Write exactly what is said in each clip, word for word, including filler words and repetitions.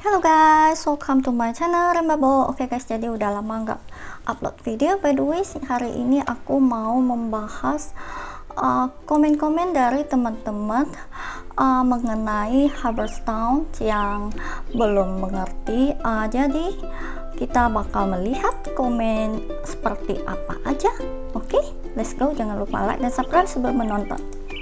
Hello guys, welcome to my channel Rembabo. Oke guys, jadi udah lama nggak upload video. By the way, hari ini aku mau membahas komen-komen uh, dari teman-teman uh, mengenai Harvesttown yang belum mengerti. Uh, jadi kita bakal melihat komen seperti apa aja. Oke, let's go. Jangan lupa like dan subscribe sebelum menonton.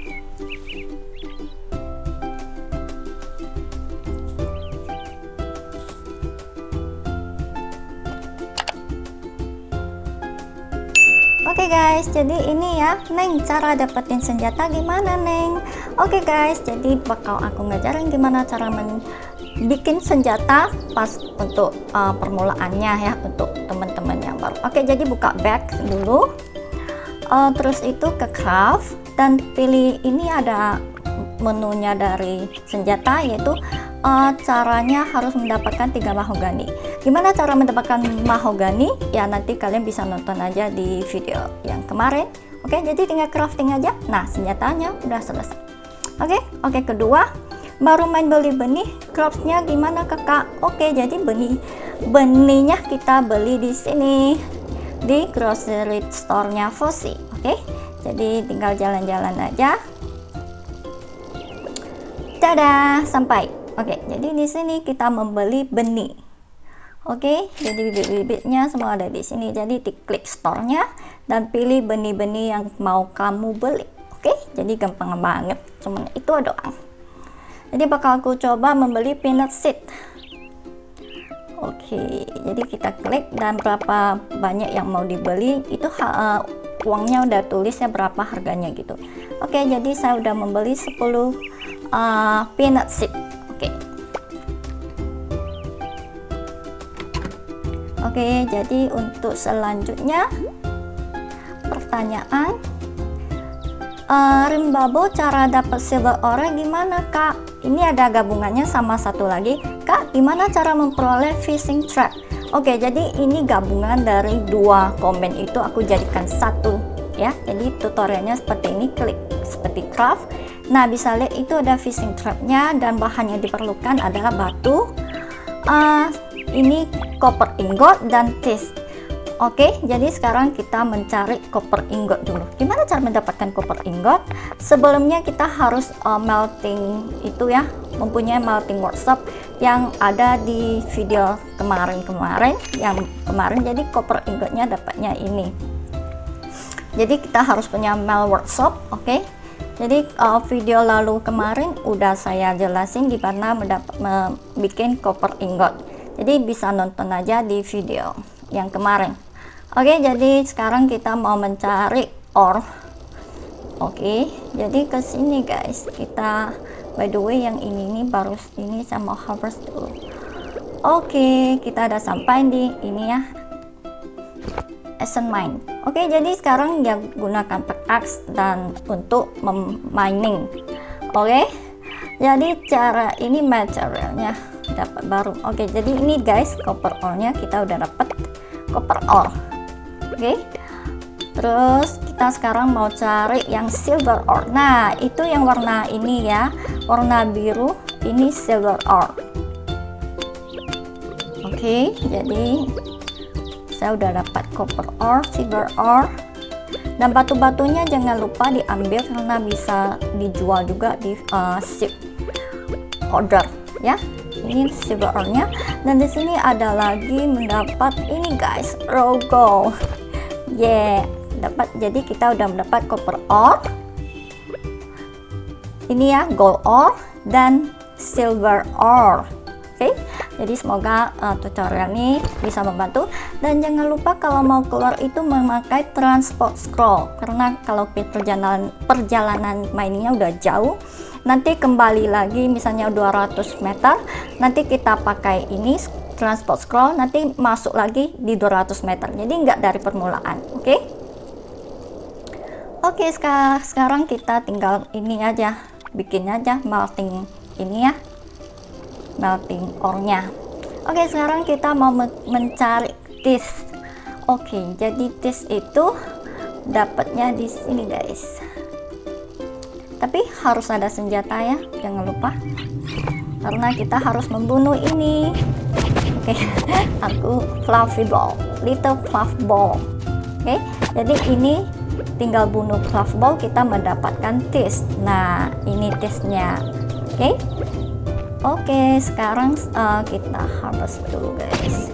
Oke okay guys, jadi ini ya Neng, cara dapetin senjata gimana Neng? Oke okay guys, jadi bakal aku ngajarin gimana cara bikin senjata pas untuk uh, permulaannya ya, untuk teman-teman yang baru. Oke okay, jadi buka back dulu, uh, terus itu ke craft dan pilih, ini ada menunya dari senjata, yaitu uh, caranya harus mendapatkan tiga mahogani. Gimana cara mendapatkan mahogani? Ya nanti kalian bisa nonton aja di video yang kemarin. Oke, jadi tinggal crafting aja. Nah, senjatanya udah selesai. Oke, oke kedua, baru main beli benih, craftnya gimana kakak? Oke, jadi benih benihnya kita beli di sini di grocery store-nya Fosi. Oke, jadi tinggal jalan-jalan aja. Dadah, sampai. Oke, jadi di sini kita membeli benih. Oke, jadi bibit-bibitnya semua ada di sini. Jadi diklik store-nya dan pilih benih-benih yang mau kamu beli. Oke, jadi gampang banget. Cuman itu doang. Jadi bakal aku coba membeli peanut seed. Oke, jadi kita klik dan berapa banyak yang mau dibeli itu uh, uangnya udah tulisnya berapa harganya gitu. Oke, jadi saya udah membeli sepuluh uh, peanut seed. Oke. Oke, jadi untuk selanjutnya pertanyaan, uh, Rembabo cara dapat silver ore gimana kak? Ini ada gabungannya sama satu lagi, kak gimana cara memperoleh fishing trap? Oke, jadi ini gabungan dari dua komen itu aku jadikan satu ya. Jadi tutorialnya seperti ini, klik seperti craft. Nah, bisa lihat itu ada fishing trapnya dan bahan yang diperlukan adalah batu, uh, ini copper ingot dan tis. Oke, jadi sekarang kita mencari copper ingot dulu. Gimana cara mendapatkan copper ingot? Sebelumnya kita harus uh, melting itu ya, mempunyai melting workshop yang ada di video kemarin-kemarin yang kemarin. Jadi copper ingotnya dapatnya ini. Jadi kita harus punya melt workshop. Oke, jadi uh, video lalu kemarin udah saya jelasin gimana mendapat bikin copper ingot. Jadi bisa nonton aja di video yang kemarin. Oke, jadi sekarang kita mau mencari ore. Oke, jadi ke sini guys. Kita by the way yang ini nih baru ini saya mau harvest dulu. Oke, kita ada sampai di ini ya, Ascent Mine. Oke, jadi sekarang ya gunakan pickaxe dan untuk mining. Oke, jadi cara ini materialnya dapat baru. Oke, jadi ini guys copper ore-nya kita udah dapat copper ore. Oke, terus kita sekarang mau cari yang silver ore. Nah, itu yang warna ini ya, warna biru, ini silver ore. Oke, jadi saya udah dapat copper ore, silver ore, dan batu-batunya jangan lupa diambil karena bisa dijual juga di uh, ship order ya. Ini silver ore-nya, dan di sini ada lagi mendapat ini guys, raw gold. Yeah, dapat. Jadi kita udah mendapat copper ore, ini ya gold ore dan silver ore. Oke, okay? Jadi semoga uh, tutorial ini bisa membantu, dan jangan lupa kalau mau keluar itu memakai transport scroll, karena kalau perjalanan perjalanan mainnya udah jauh, nanti kembali lagi misalnya dua ratus meter, nanti kita pakai ini transport scroll, nanti masuk lagi di dua ratus meter, jadi nggak dari permulaan. Oke, okay? Oke, okay, sekarang, sekarang kita tinggal ini aja, bikin aja melting ini ya, melting ore-nya. Oke, okay, sekarang kita mau mencari tis. Oke, okay, jadi tis itu dapatnya di sini guys, tapi harus ada senjata ya, jangan lupa. karena kita harus membunuh ini. Oke, okay. Aku fluffy ball, little fluff ball. Oke, okay. Jadi ini tinggal bunuh fluff ball, kita mendapatkan taste. Nah, ini taste-nya. Oke, okay. Oke, okay, sekarang uh, kita harvest dulu, guys.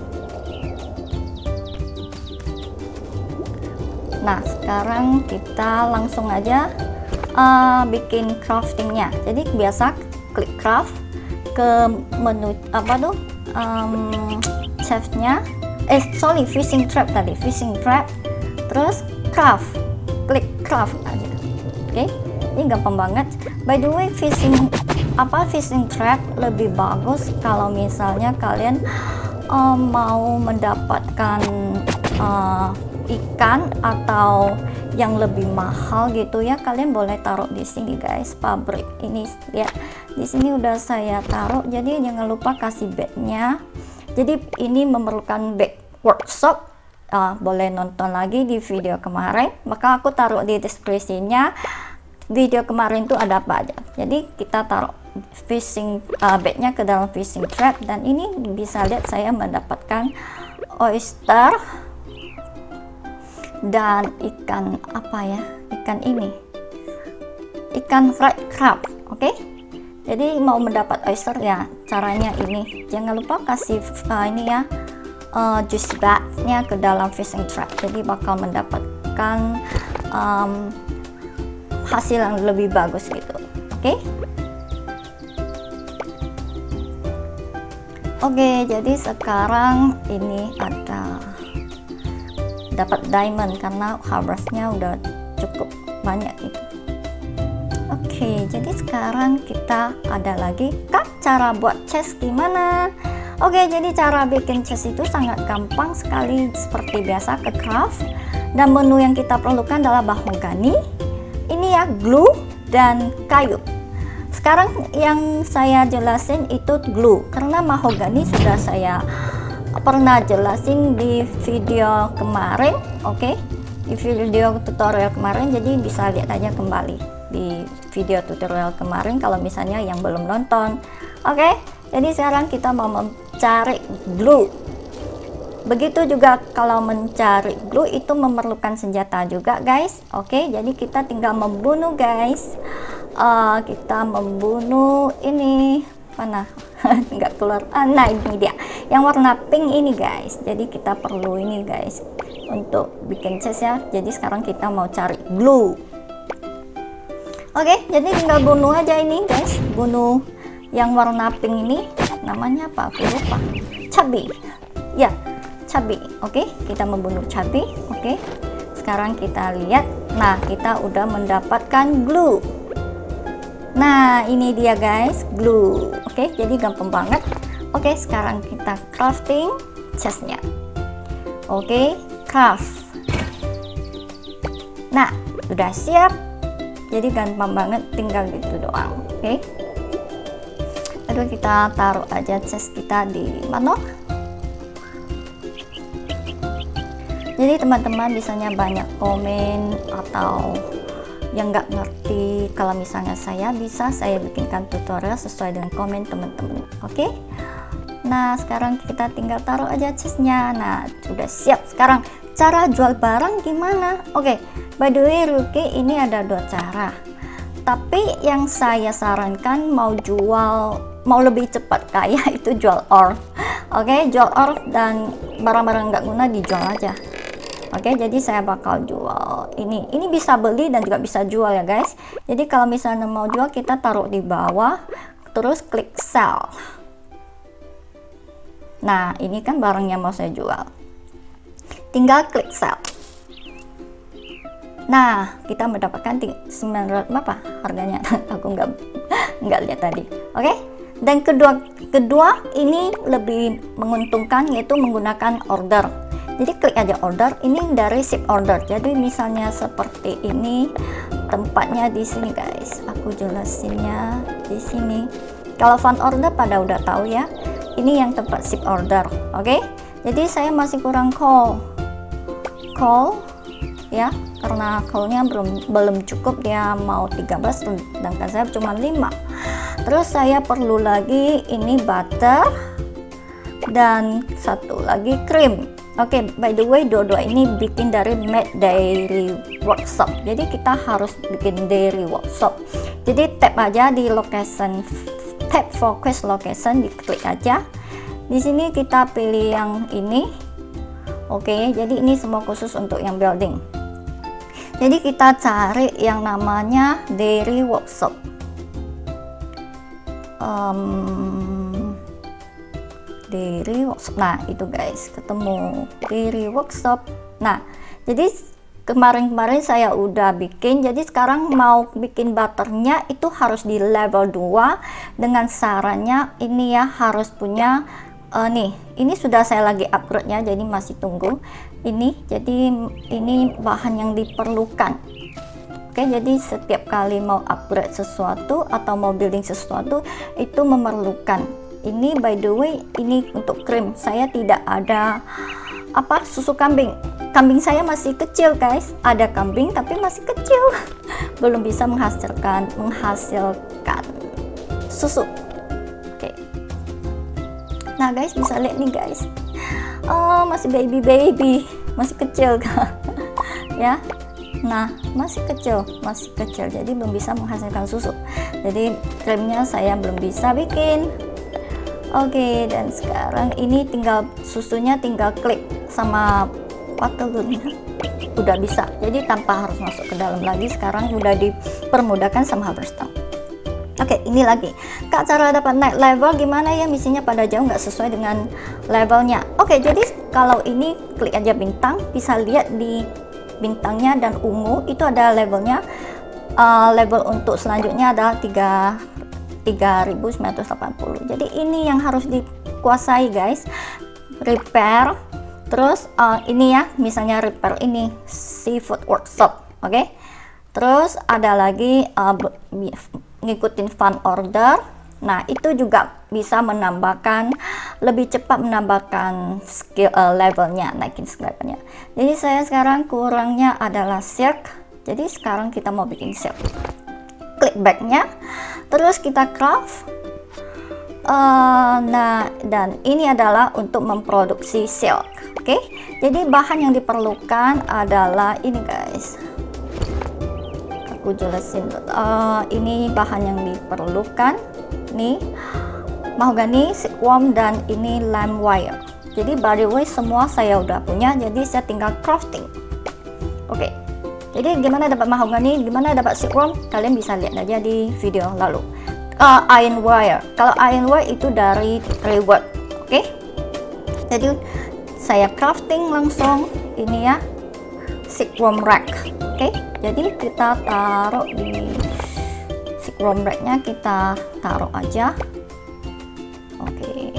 Nah, sekarang kita langsung aja uh, bikin craftingnya. Jadi biasa klik craft, ke menu apa tuh um, chestnya, eh sorry fishing trap tadi, fishing trap, terus craft, klik craft aja. Oke, okay? Ini gampang banget. By the way, fishing apa fishing trap lebih bagus kalau misalnya kalian um, mau mendapatkan uh, ikan atau yang lebih mahal gitu ya, kalian boleh taruh di sini, guys. Pabrik ini lihat di sini udah saya taruh, jadi jangan lupa kasih bagnya. Jadi ini memerlukan bag workshop. Uh, boleh nonton lagi di video kemarin, maka aku taruh di deskripsinya video kemarin tuh ada apa aja. Jadi kita taruh fishing uh, bagnya ke dalam fishing trap, dan ini bisa lihat saya mendapatkan oyster dan ikan apa ya, ikan ini, ikan fried crab. Oke, okay? Jadi mau mendapat oyster ya caranya ini, jangan lupa kasih uh, ini ya uh, juice bag-nya ke dalam fishing trap, jadi bakal mendapatkan um, hasil yang lebih bagus gitu. Oke, okay? Oke, okay, jadi sekarang ini ada dapat diamond karena harvestnya udah cukup banyak gitu. Oke, okay, jadi sekarang kita ada lagi, Kak, cara buat chest gimana? Oke, okay, jadi cara bikin chest itu sangat gampang sekali, seperti biasa ke craft, dan menu yang kita perlukan adalah mahogani, ini ya glue dan kayu. Sekarang yang saya jelasin itu glue, karena mahogani sudah saya pernah jelasin di video kemarin. Oke, okay? Di video tutorial kemarin, jadi bisa lihat aja kembali di video tutorial kemarin kalau misalnya yang belum nonton. Oke, okay? Jadi sekarang kita mau mencari glue. Begitu juga kalau mencari glue itu memerlukan senjata juga, guys. Oke, okay? Jadi kita tinggal membunuh, guys. Uh, kita membunuh ini mana nggak keluar, ah, nah ini dia yang warna pink ini, guys. Jadi kita perlu ini, guys, untuk bikin chest ya. Jadi sekarang kita mau cari glue. Oke, jadi tinggal bunuh aja ini, guys. Bunuh yang warna pink ini, namanya apa aku lupa, cabai ya, cabai. Oke, kita membunuh cabai. Oke, sekarang kita lihat, nah kita udah mendapatkan glue. Nah, ini dia, guys, glue. Oke, jadi gampang banget. Oke, sekarang kita crafting chestnya. Oke, craft. Nah, udah siap. Jadi gampang banget, tinggal gitu doang. Oke. Lalu kita taruh aja chest kita di mana? Jadi teman-teman biasanya banyak komen atau yang nggak ngerti, kalau misalnya saya bisa saya bikinkan tutorial sesuai dengan komen teman-teman. Oke, nah sekarang kita tinggal taruh aja chestnya. Nah sudah siap. Sekarang cara jual barang gimana? Oke, by the way Ruki, ini ada dua cara, tapi yang saya sarankan mau jual, mau lebih cepat kaya itu jual ore. Oke, jual ore dan barang-barang nggak guna dijual aja. Oke, jadi saya bakal jual ini. Ini bisa beli dan juga bisa jual ya, guys. Jadi kalau misalnya mau jual, kita taruh di bawah, terus klik sell. Nah, ini kan barang yang mau saya jual. Tinggal klik sell. Nah, kita mendapatkan sembilan ratus apa harganya? Aku nggak nggak lihat tadi. Oke. Dan kedua kedua ini lebih menguntungkan, yaitu menggunakan order. Jadi klik aja order, ini dari ship order. Jadi misalnya seperti ini, tempatnya di sini, guys. Aku jelasinnya di sini. Kalau fun order pada udah tahu ya. Ini yang tempat ship order. Oke. Okay? Jadi saya masih kurang call. Call ya, karena callnya belum belum cukup, dia mau tiga belas sedangkan saya cuma lima. terus saya perlu lagi ini butter dan satu lagi krim. Oke, okay, by the way, dua-dua ini bikin dari Made Dairy Workshop. Jadi kita harus bikin dairy workshop. Jadi tap aja di location, tap focus location, diklik aja. Di sini kita pilih yang ini. Oke, okay, jadi ini semua khusus untuk yang building. Jadi kita cari yang namanya dairy workshop. Um, Dairy Workshop. Nah itu guys, ketemu Dairy Workshop. Nah jadi kemarin-kemarin saya udah bikin, jadi sekarang mau bikin butternya itu harus di level dua dengan sarannya ini ya, harus punya uh, nih, ini sudah saya lagi upgrade nya, jadi masih tunggu ini. Jadi ini bahan yang diperlukan. Oke, jadi setiap kali mau upgrade sesuatu atau mau building sesuatu itu memerlukan ini. By the way, ini untuk krim saya tidak ada apa susu kambing. Kambing saya masih kecil guys, ada kambing tapi masih kecil, belum bisa menghasilkan menghasilkan susu. Oke, nah guys bisa lihat nih guys, oh masih baby baby, masih kecil kan ya. Nah masih kecil, masih kecil, jadi belum bisa menghasilkan susu. Jadi krimnya saya belum bisa bikin. Oke, dan sekarang ini tinggal susunya tinggal klik sama patelunnya udah bisa, jadi tanpa harus masuk ke dalam lagi. Sekarang udah dipermudahkan sama Haberstone. Oke, ini lagi Kak, cara dapat naik level gimana ya, misinya pada jauh nggak sesuai dengan levelnya. Oke, jadi kalau ini klik aja bintang, bisa lihat di bintangnya dan ungu itu ada levelnya. Uh, level untuk selanjutnya adalah tiga ribu sembilan ratus delapan puluh. Jadi ini yang harus dikuasai guys. Repair, terus uh, ini ya, misalnya repair ini Seafood Workshop. Oke, okay? Terus ada lagi uh, ngikutin fun order. Nah itu juga bisa menambahkan, lebih cepat menambahkan skill uh, levelnya, naikin skill levelnya. Jadi saya sekarang kurangnya adalah silk, jadi sekarang kita mau bikin silk. Klik backnya, terus kita craft. Uh, nah dan ini adalah untuk memproduksi silk. Oke, okay? Jadi bahan yang diperlukan adalah ini guys, aku jelasin. Uh, ini bahan yang diperlukan nih, mahogany, silkworm, dan ini lime wire. Jadi by the way semua saya udah punya, jadi saya tinggal crafting. Oke, okay. Jadi gimana dapat mahogany, gimana dapat silkworm, kalian bisa lihat aja di video lalu. Uh, iron wire, kalau iron wire itu dari reward. Oke, okay? Jadi saya crafting langsung ini ya, silkworm rack. Oke, okay? Jadi kita taruh di silkworm racknya, kita taruh aja. Oke, okay.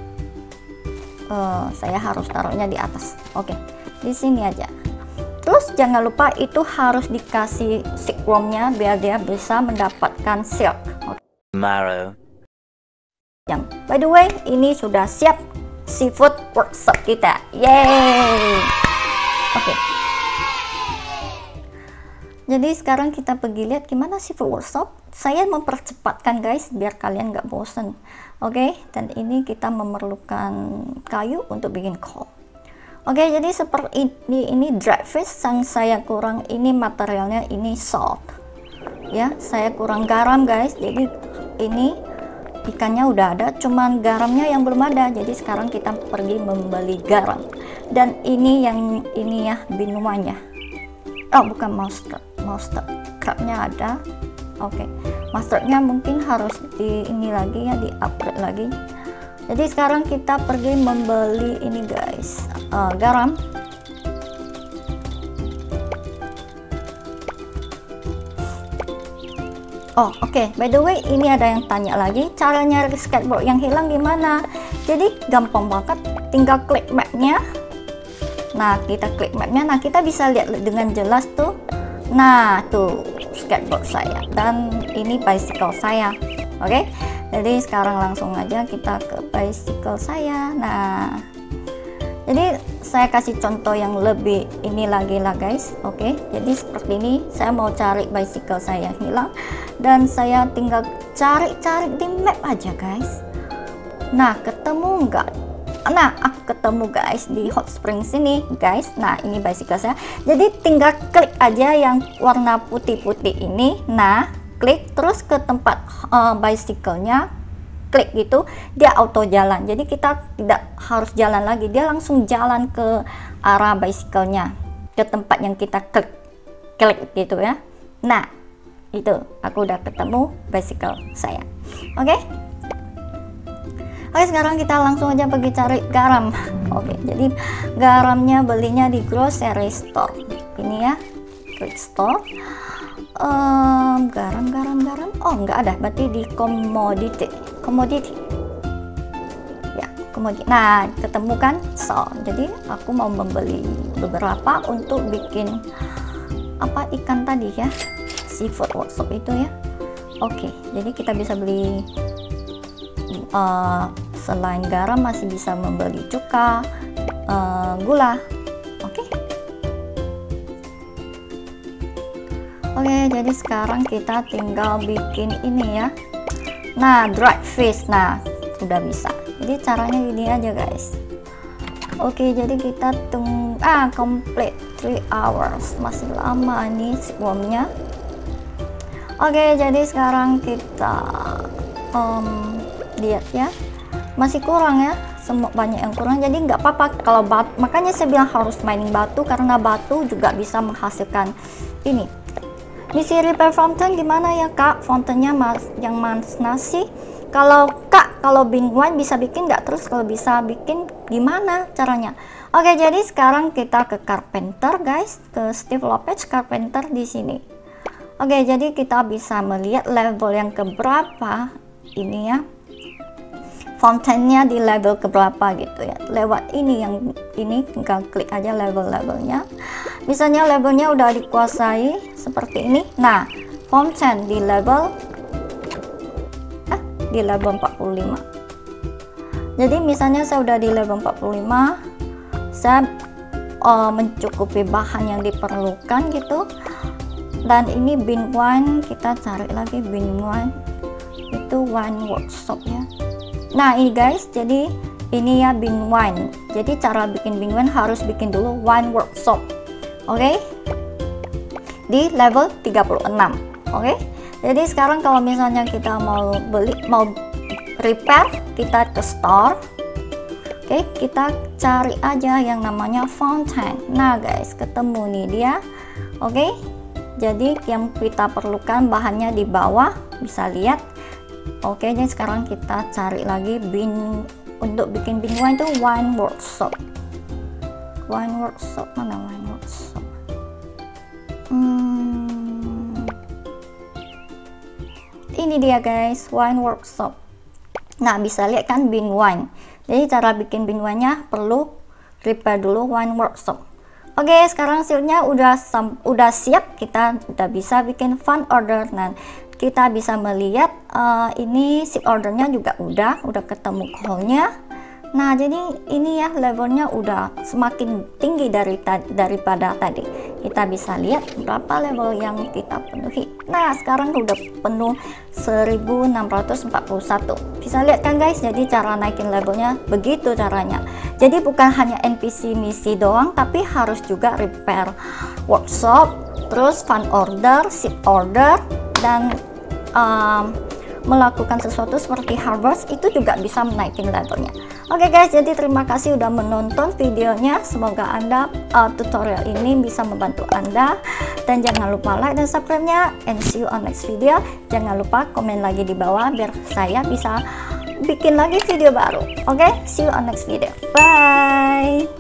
uh, saya harus taruhnya di atas. Oke, okay. Di sini aja. Terus jangan lupa itu harus dikasih silkwormnya biar dia bisa mendapatkan silk. Okay. Tomorrow. By the way, ini sudah siap Seafood Workshop kita. Yeay. Oke. Okay. Jadi sekarang kita pergi lihat gimana Seafood Workshop. Saya mempercepatkan guys biar kalian nggak bosen. Oke, okay? Dan ini kita memerlukan kayu untuk bikin coal. Oke, okay, jadi seperti ini, ini dried fish yang saya kurang, ini materialnya ini salt. Ya, saya kurang garam guys. Jadi ini ikannya udah ada, cuman garamnya yang belum ada. Jadi sekarang kita pergi membeli garam. Dan ini yang ini ya, binuanya. Oh, bukan mustard, mustard. Crabnya ada. Oke, okay. Mustardnya mungkin harus di ini lagi ya, di upgrade lagi. Jadi sekarang kita pergi membeli ini guys, uh, garam. Oh oke, okay. By the way ini ada yang tanya lagi, cara nyari skateboard yang hilang gimana? Jadi gampang banget, tinggal klik mapnya. Nah kita klik mapnya, nah kita bisa lihat dengan jelas tuh. Nah tuh skateboard saya dan ini bicycle saya. Oke, okay? Jadi sekarang langsung aja kita ke bicycle saya. Nah jadi saya kasih contoh yang lebih ini lagi lah guys. Oke, jadi seperti ini saya mau cari bicycle saya hilang, dan saya tinggal cari-cari di map aja guys. Nah, ketemu nggak? Nah, aku ketemu guys di hot spring sini guys. Nah, ini bicycle saya, jadi tinggal klik aja yang warna putih-putih ini. Nah, klik terus ke tempat uh, bicycle-nya, klik gitu, dia auto jalan. Jadi kita tidak harus jalan lagi, dia langsung jalan ke arah bicycle-nya, ke tempat yang kita klik klik gitu ya. Nah, itu aku udah ketemu bicycle saya. Oke, oke sekarang kita langsung aja pergi cari garam. Oke, jadi garamnya belinya di grocery store ini ya, grocery store. Um, garam garam garam oh nggak ada, berarti di commodity commodity ya, komoditi. Nah, ketemu kan, so jadi aku mau membeli beberapa untuk bikin apa, ikan tadi ya, seafood workshop itu ya. Oke, jadi kita bisa beli uh, selain garam masih bisa membeli cuka, uh, gula. Oke. Oke, jadi sekarang kita tinggal bikin ini ya. Nah, dried fish. Nah, sudah bisa. Jadi caranya gini aja guys. Oke, jadi kita tunggu ah complete three hours. Masih lama nih sebelumnya. Oke, jadi sekarang kita um, lihat ya. Masih kurang ya. Semua banyak yang kurang, jadi nggak apa-apa kalau batu. Makanya saya bilang harus mining batu, karena batu juga bisa menghasilkan ini. Misi repair fountain gimana ya kak? Fountainnya mas, yang mana sih? Kalau kak, kalau bingwan bisa bikin nggak? Terus kalau bisa bikin gimana caranya? Oke, jadi sekarang kita ke carpenter guys, ke Steve Lopez carpenter di sini. Oke, jadi kita bisa melihat level yang keberapa ini ya. Fountainnya di level keberapa gitu ya. Lewat ini yang ini tinggal klik aja level-levelnya. Misalnya levelnya udah dikuasai seperti ini. Nah, fountain di level ah, di level empat puluh lima. Jadi misalnya saya udah di level empat puluh lima, saya uh, mencukupi bahan yang diperlukan gitu. Dan ini bin wine, kita cari lagi bin wine, itu wine workshop ya. Nah ini guys, jadi ini ya bin wine. Jadi cara bikin bin wine harus bikin dulu wine workshop. Oke, okay? Di level tiga puluh enam. Oke, okay? Jadi sekarang kalau misalnya kita mau beli, mau repair, kita ke store. Oke, okay? Kita cari aja yang namanya fountain. Nah guys, ketemu nih dia. Oke, okay? Jadi yang kita perlukan bahannya di bawah, bisa lihat. Oke, jadi sekarang kita cari lagi bin untuk bikin bin wine itu wine workshop. Wine workshop mana wine workshop? Hmm, ini dia guys, wine workshop. Nah bisa lihat kan bin wine. Jadi cara bikin bin wine-nya perlu repair dulu wine workshop. Oke, sekarang sealnya udah udah siap, kita udah bisa bikin fund order. Nah kita bisa melihat uh, ini ship ordernya juga udah udah ketemu call-nya. Nah jadi ini ya levelnya udah semakin tinggi dari daripada tadi. Kita bisa lihat berapa level yang kita penuhi. Nah sekarang udah penuh seribu enam ratus empat puluh satu. Bisa lihat kan guys, jadi cara naikin levelnya begitu caranya. Jadi bukan hanya N P C misi doang, tapi harus juga repair workshop, terus fund order, ship order, dan Um, melakukan sesuatu seperti harvest, itu juga bisa menaikin levelnya. Oke okay guys, jadi terima kasih udah menonton videonya. Semoga anda uh, tutorial ini bisa membantu anda, dan jangan lupa like dan subscribe nya, and see you on next video. Jangan lupa komen lagi di bawah biar saya bisa bikin lagi video baru. Oke okay? See you on next video, bye.